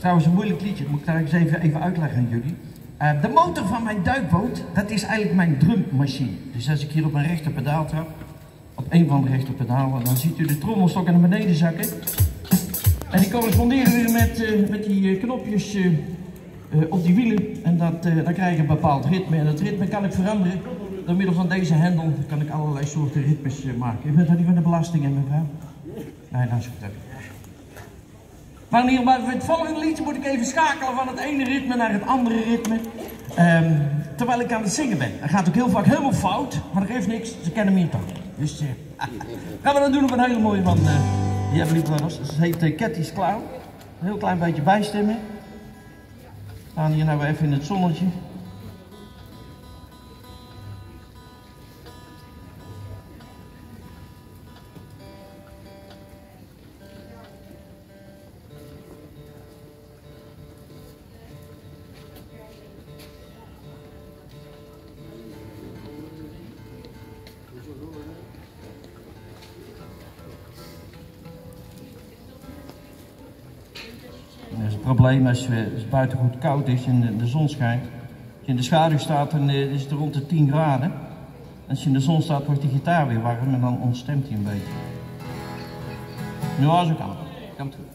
Trouwens een moeilijk liedje, dat moet ik daar eens even uitleggen aan jullie. De motor van mijn duikboot, dat is eigenlijk mijn drummachine. Dus als ik hier op mijn rechter pedaal trap, op een van de rechter pedalen, dan ziet u de trommelstokken naar beneden zakken. En die corresponderen weer met die knopjes op die wielen. En dan krijg je een bepaald ritme. En dat ritme kan ik veranderen. Door middel van deze hendel kan ik allerlei soorten ritmes maken. U bent dat niet van de belastingen, mevrouw? Nee, dat is goed. Maar in ieder geval, voor het volgende liedje moet ik even schakelen van het ene ritme naar het andere ritme. Terwijl ik aan het zingen ben. Dat gaat ook heel vaak helemaal fout, maar dat geeft niks. Ze kennen me hier toch. Dus gaan we dat doen op een hele mooie van die Everly Brothers. Dat heet Cathy's Clown. Een heel klein beetje bijstemmen. We staan hier nou even in het zonnetje. Dat is het probleem als het buiten goed koud is en de zon schijnt. Als je in de schaduw staat, dan is het rond de 10 graden. Als je in de zon staat, wordt die gitaar weer warm en dan ontstemt hij een beetje. Nu als ik kan. Komt goed.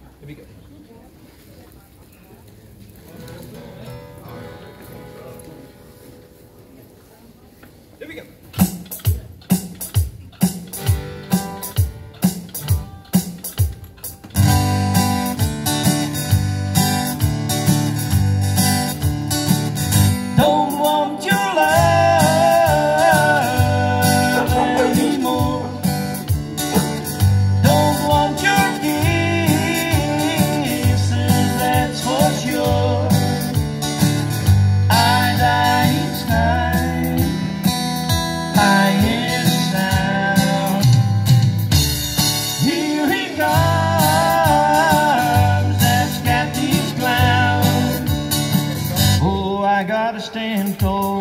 I gotta stand tall.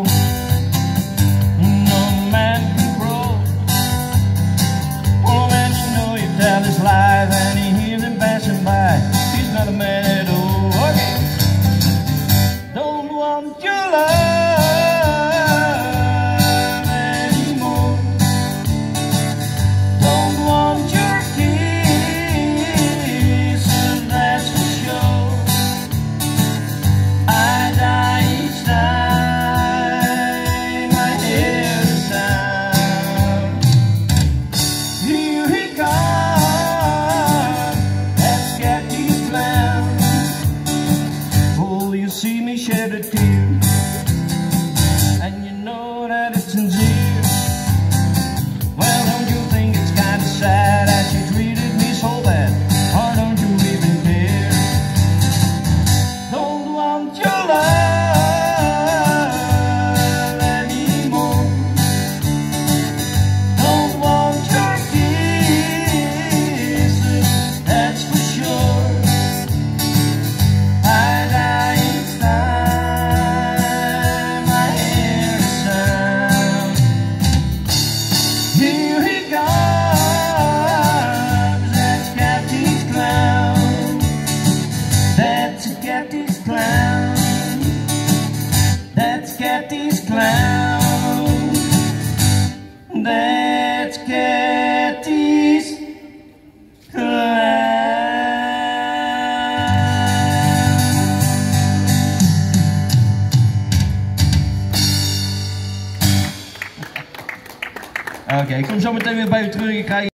No man can grow. Oh man, you know you tell his life and he hears him passing by. He's not a man at all. Okay. Don't want your love anymore. Don't want your kisses, that's for sure. I die each time I hear the sound. Here he comes, that's Cathy's Clown. Oh, you see me shed a tear, and you know that it's sincere. Well, don't you think it's kind of sad that she treated me so bad? Or don't you even care? Don't want your love anymore. Don't want your kisses, that's for sure. I die each time I hear the sound. Here he comes, that's Cathy's Clown. That's Cathy's Clown. That's Cathy's Clown. That's Cathy's Clown. Oké, ik kom zo meteen weer bij u terug. Ik ga